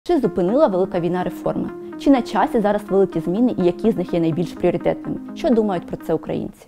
Чи зупинила велика війна реформи? Чи на часі зараз великі зміни і які з них є найбільш пріоритетними? Що думають про це українці?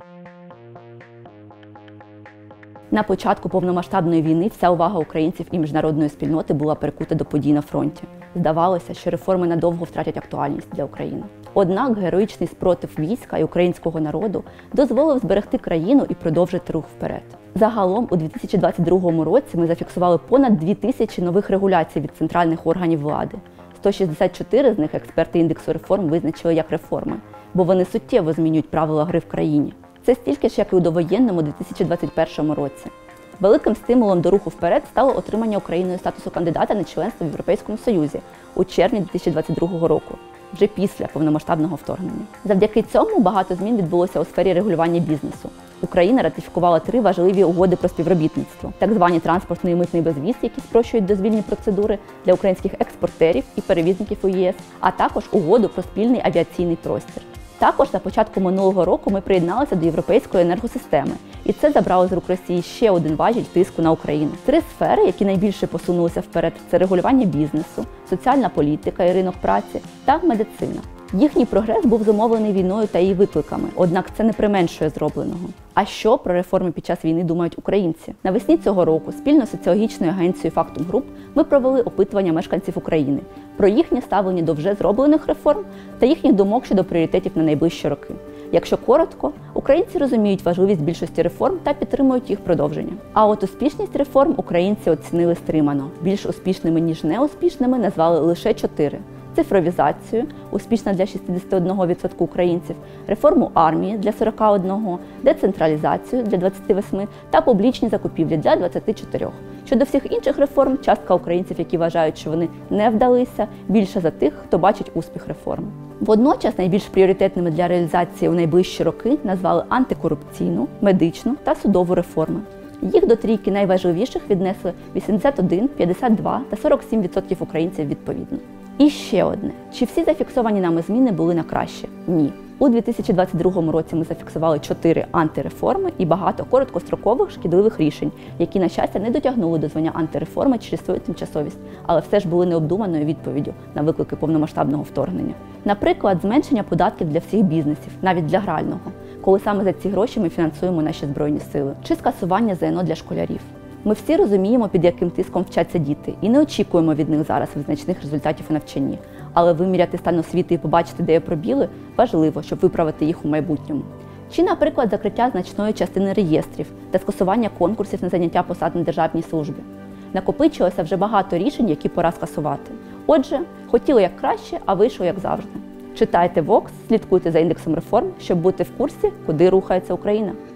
На початку повномасштабної війни вся увага українців і міжнародної спільноти була прикута до подій на фронті. Здавалося, що реформи надовго втратять актуальність для України. Однак героїчний спротив війська і українського народу дозволив зберегти країну і продовжити рух вперед. Загалом у 2022 році ми зафіксували понад 2000 нових регуляцій від центральних органів влади. 164 з них експерти індексу реформ визначили як реформи, бо вони суттєво змінюють правила гри в країні. Це стільки ж, як і у довоєнному 2021 році. Великим стимулом до руху вперед стало отримання Україною статусу кандидата на членство в Європейському Союзі у червні 2022 року, вже після повномасштабного вторгнення. Завдяки цьому багато змін відбулося у сфері регулювання бізнесу. Україна ратифікувала 3 важливі угоди про співробітництво, так звані транспортний і митний безвіз, які спрощують дозвільні процедури для українських експортерів і перевізників у ЄС, а також угоду про спільний авіаційний простір. Також на початку минулого року ми приєдналися до європейської енергосистеми, і це забрало з рук Росії ще один важіль тиску на Україну. 3 сфери, які найбільше посунулися вперед – це регулювання бізнесу, соціальна політика і ринок праці та медицина. Їхній прогрес був зумовлений війною та її викликами, однак це не применшує зробленого. А що про реформи під час війни думають українці? Навесні цього року спільно з соціологічною агенцією Factum Group ми провели опитування мешканців України про їхнє ставлення до вже зроблених реформ та їхніх думок щодо пріоритетів на найближчі роки. Якщо коротко, українці розуміють важливість більшості реформ та підтримують їх продовження. А от успішність реформ українці оцінили стримано. Більш успішними, ніж неуспішними, назвали лише 4. Цифровізацію, успішна для 61% українців, реформу армії для 41%, децентралізацію для 28% та публічні закупівлі для 24%. Щодо всіх інших реформ, частка українців, які вважають, що вони не вдалися, більша за тих, хто бачить успіх реформи. Водночас найбільш пріоритетними для реалізації у найближчі роки назвали антикорупційну, медичну та судову реформи. Їх до трійки найважливіших віднесли 81, 52 та 47% українців відповідно. І ще одне. Чи всі зафіксовані нами зміни були на краще? Ні. У 2022 році ми зафіксували 4 антиреформи і багато короткострокових шкідливих рішень, які, на щастя, не дотягнули до звання антиреформи через свою тимчасовість, але все ж були необдуманою відповіддю на виклики повномасштабного вторгнення. Наприклад, зменшення податків для всіх бізнесів, навіть для грального, коли саме за ці гроші ми фінансуємо наші Збройні Сили, чи скасування ЗНО для школярів. Ми всі розуміємо, під яким тиском вчаться діти, і не очікуємо від них зараз визначних результатів у навчанні. Але виміряти стан освіти і побачити, де є пробіли, важливо, щоб виправити їх у майбутньому. Чи, наприклад, закриття значної частини реєстрів та скасування конкурсів на заняття посад на державній службі. Накопичилося вже багато рішень, які пора скасувати. Отже, хотіли як краще, а вийшло як завжди. Читайте Vox, слідкуйте за індексом реформ, щоб бути в курсі, куди рухається Україна.